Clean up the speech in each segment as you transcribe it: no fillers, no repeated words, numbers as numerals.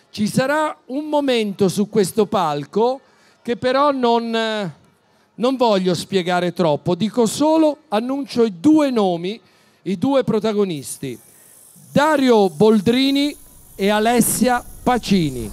Ci sarà un momento su questo palco che però non voglio spiegare troppo, dico solo, annuncio i due nomi, i due protagonisti, Dario Boldrini e Alessia Pacini.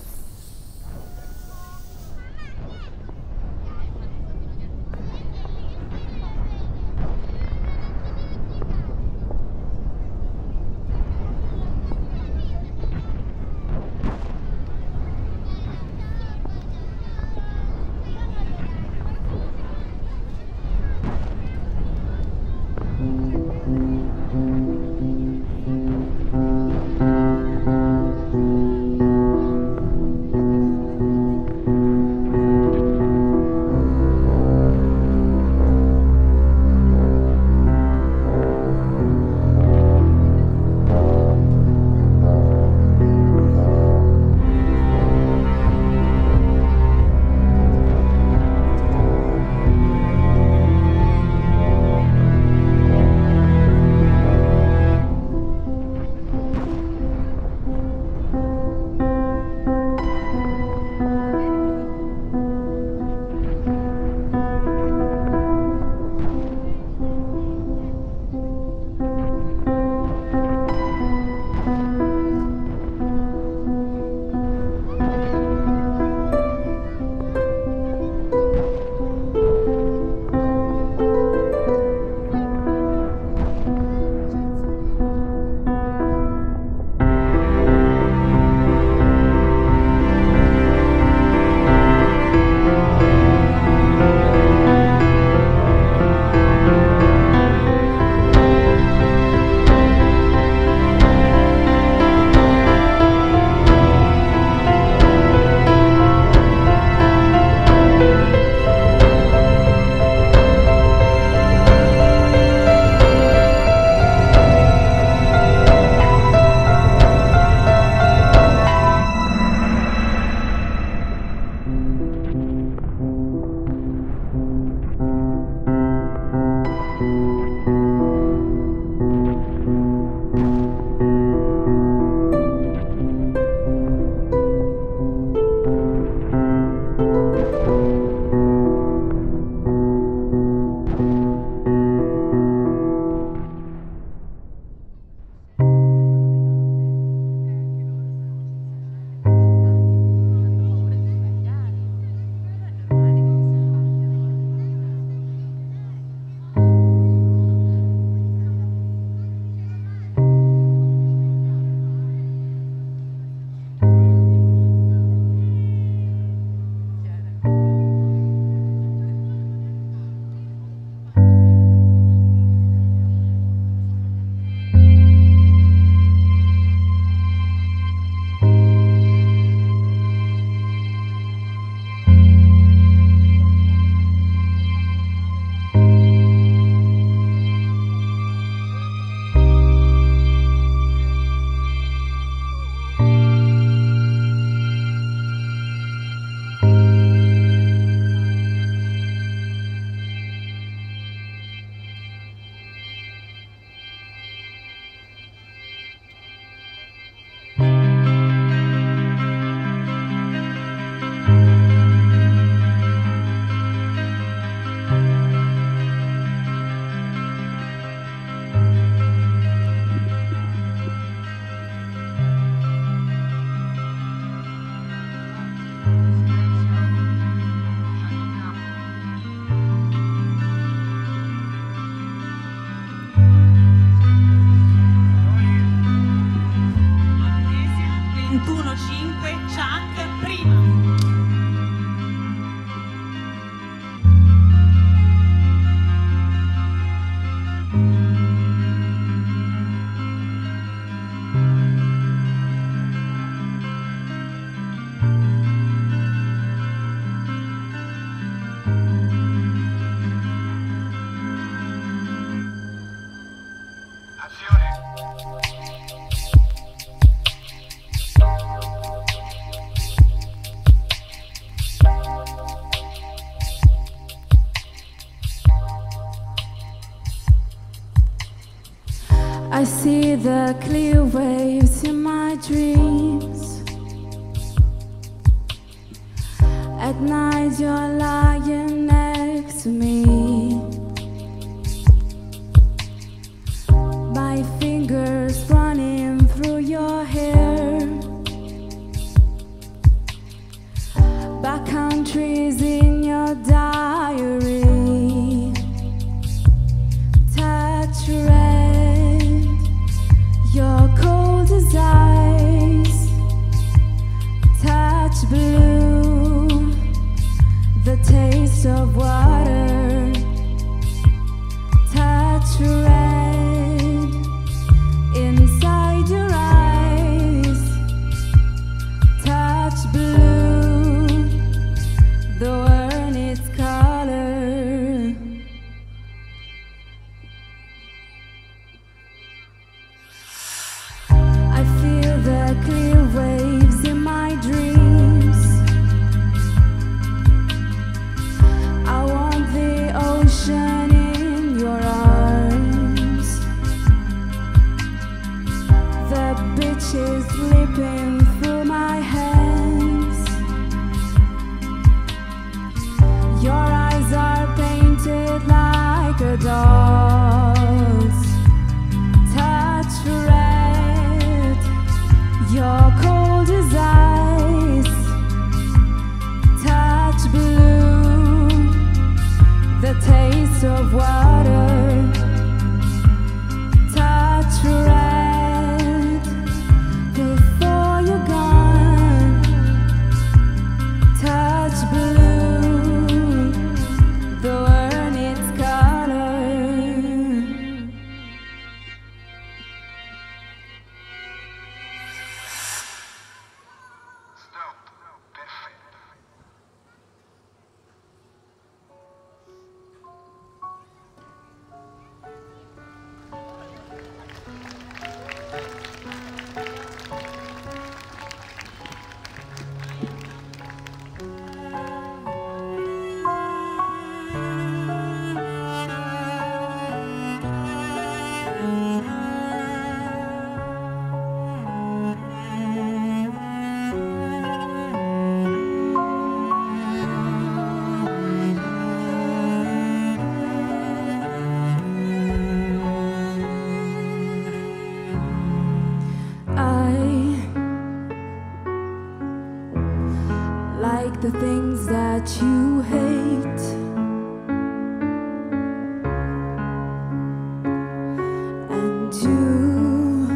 I see the clear waves in my dreams. At night you're lying next to me, my fingers running through your hair, backcountries in your diary, touch red, your cold as ice, touch blue, the taste of water, touch red, inside your eyes, touch blue, the world needs color. I feel the clear waves in my dreams. I want the ocean in your arms. The beaches slipping through my hands. Your eyes are painted like a doll's. Touch red, your cold as ice. Touch blue, the taste of water. Touch red, before you're gone. Touch blue, the world needs color. Like the things that you hate, and you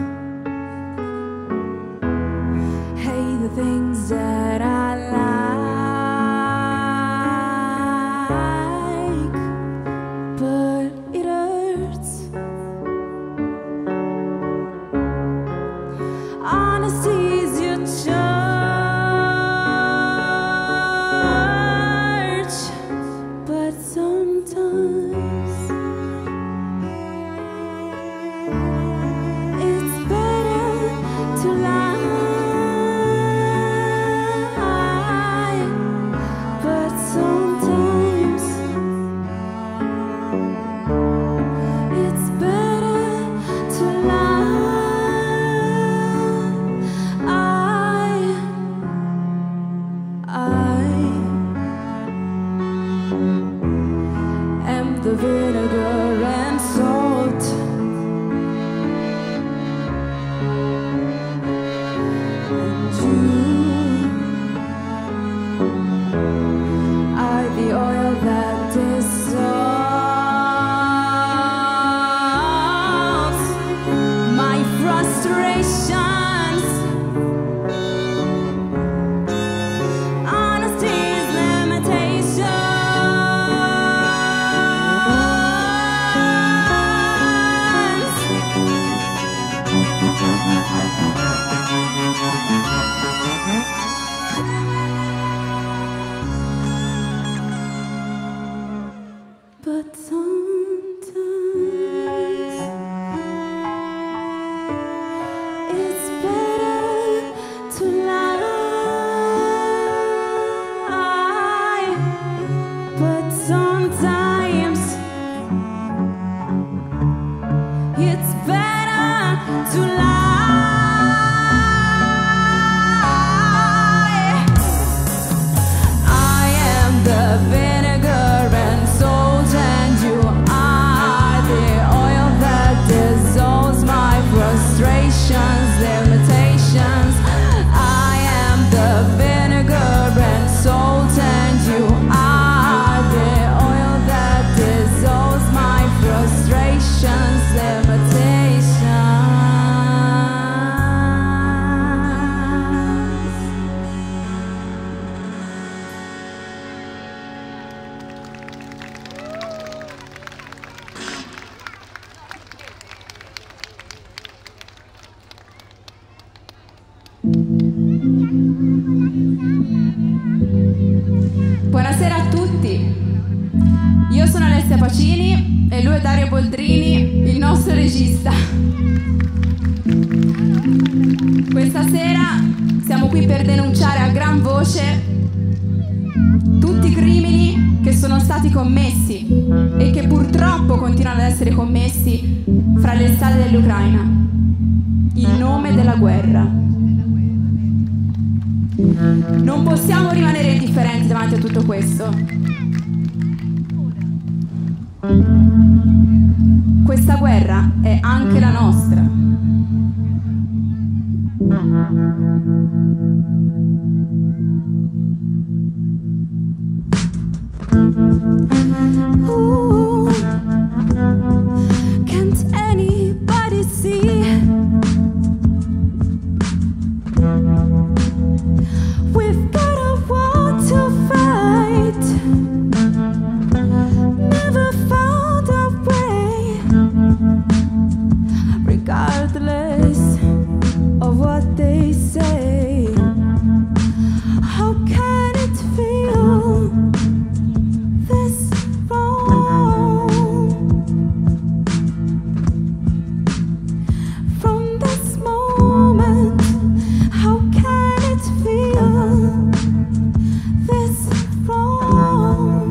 hate the things that I like, but it hurts. Honesty is your choice. But sometimes it's better to lie. But sometimes it's better to lie. I am the vinegar and salt. And you are the oil that dissolves my frustrations. Honesty's limitations. regista. Questa sera siamo qui per denunciare a gran voce tutti i crimini che sono stati commessi e che purtroppo continuano ad essere commessi fra le strade dell'Ucraina in nome della guerra. Non possiamo rimanere indifferenti davanti a tutto questo. Questa guerra è anche la nostra. Ooh, can't anybody see? We've got a war to fight. Never found a way, regardless of what they say. How can it feel this wrong? From this moment, how can it feel this wrong?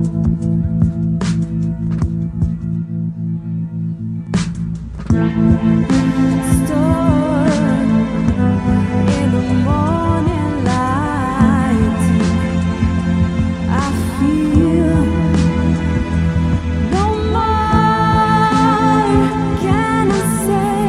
Stored in the morning light, I feel no more can I say.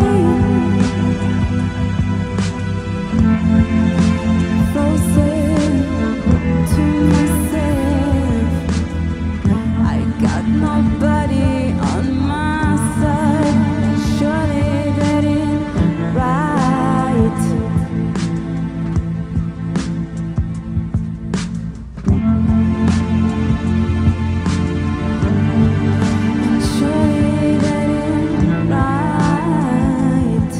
Frozen to myself, I got nobody on my side. Surely that ain't right. Surely that ain't right.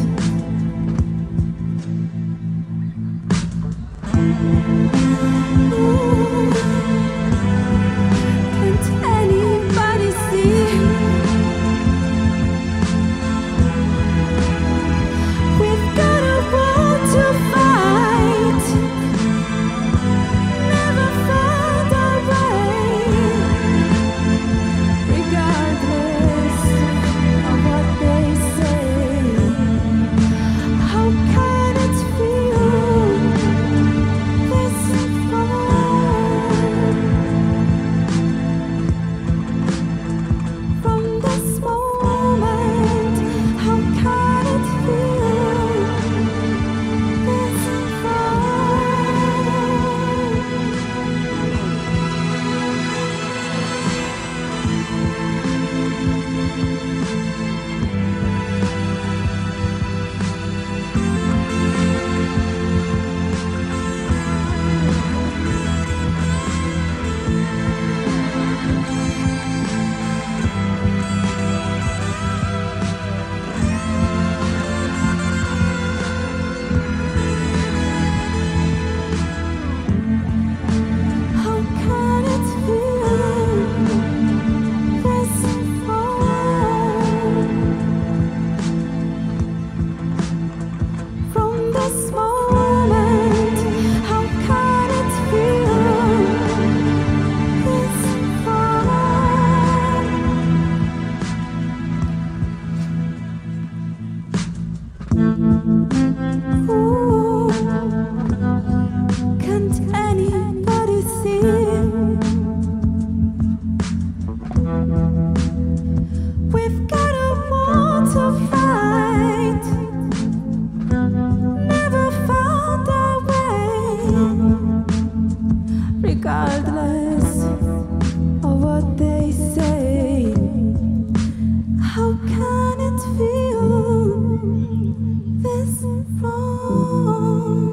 Ooh, can't anybody see? We've got a war to fight. Never found a way, regardless of what they say. How can it feel this wrong? From this moment, how can it feel this How can it feel this wrong? From this moment, how can it feel this wrong? Ooh, can't anybody see? We've got a war to fight. Never found a way, regardless of what they say. How can it feel this wrong?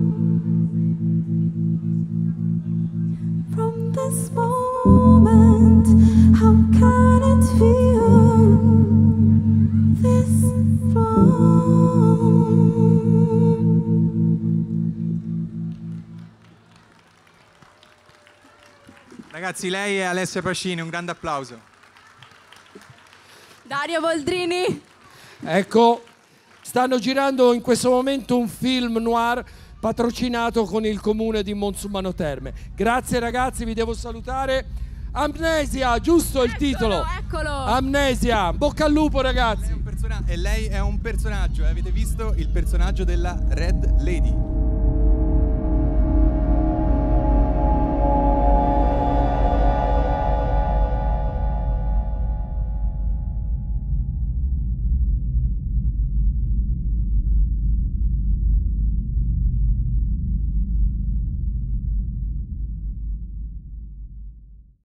From this moment, how can it feel this wrong? Ragazzi, lei è Alessia Pacini, un grande applauso. Dario Boldrini, Ecco, stanno girando in questo momento un film noir patrocinato con il comune di Monsummano Terme. Grazie ragazzi, vi devo salutare. Amnesia, giusto il titolo? Eccolo! Amnesia, bocca al lupo ragazzi. E lei è un personaggio, avete visto il personaggio della Red Lady?